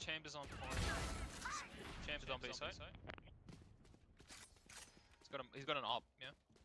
Chambers on point. Chambers on B site. He's got an op, yeah.